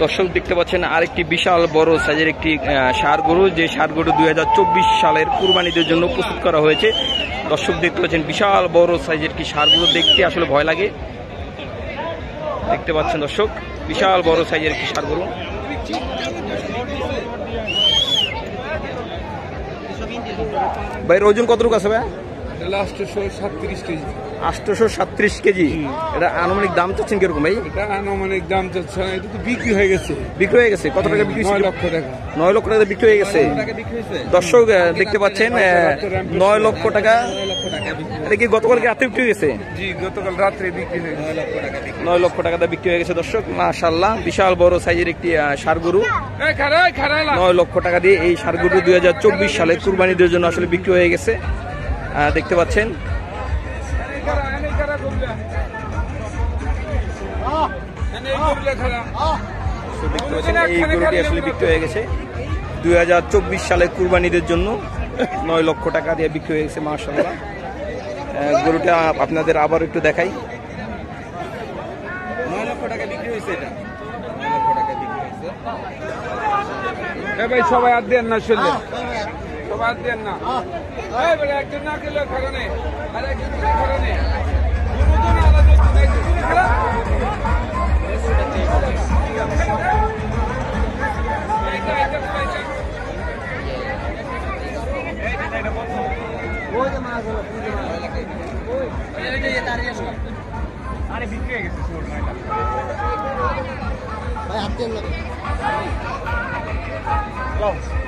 দর্শক দেখতে পাচ্ছেন আরেকটি বিশাল বড় সাইজের একটি ষাঁড় গরু, যে ষাঁড় গরু 2024 সালের কুরবানিদের জন্য প্রস্তুত করা হয়েছে। দর্শক দেখতে পাচ্ছেন বিশাল বড় সাইজের একটি ষাঁড় গরু, দেখতে আসলে ভয় লাগে। দেখতে পাচ্ছেন দর্শক বিশাল বড় সাইজের একটি ষাঁড় গরু। ভাইয়ের ওজন কতটুকু আছে ভাই? 837 কেজি। 837 কেজি। এটা আনুমানিক দাম চাচ্ছেন কিরকম ভাই? এটা আনুমানিক দাম চাচ্ছে না, এটা তো বিক্রি হয়ে গেছে। বিক্রি হয়ে গেছে? কত টাকা বিক্রি? 9 লক্ষ টাকা। 9 লক্ষ টাকা বিক্রি হয়ে গেছে। দর্শক দেখতে পাচ্ছেন 9 লক্ষ টাকা। এটা কি গতকালকে রাতে বিক্রি হয়ে গেছে? জি, গতকাল রাত্রে বিক্রি হয়ে গেছে। 9 লক্ষ টাকা দিয়ে বিক্রি হয়ে গেছে। দর্শক মাশাআল্লাহ বিশাল বড় সাইজের একটি ষাঁড় গরু। 9 লক্ষ টাকা দিয়ে এই ষাঁড় গরু 2024 সালে কুরবানিদের জন্য আসলে বিক্রি হয়ে গেছে। দেখতে পাচ্ছেন এই গরুটি আসলে বিক্রি হয়ে গেছে 2024 সালে কুরবানিদের জন্য। 9 লক্ষ টাকা দিয়ে বিক্রি হয়ে গেছে মাশাআল্লাহ। গরুটা আপনাদের আবার একটু দেখাই। 9 লক্ষ টাকা বিক্রি হয়েছে। এটা 9 লক্ষ টাকা বিক্রি হয়েছে। ভাই সবাই আর দেন না, শুনলে সবাই আর দেন না। এই বলে একজন না গেলে কারণে আর একজন কারণে দুজন আলাদা একজন খেলা। আরে বিক্রি হয়ে গেছে ভাই, হাত দেন না।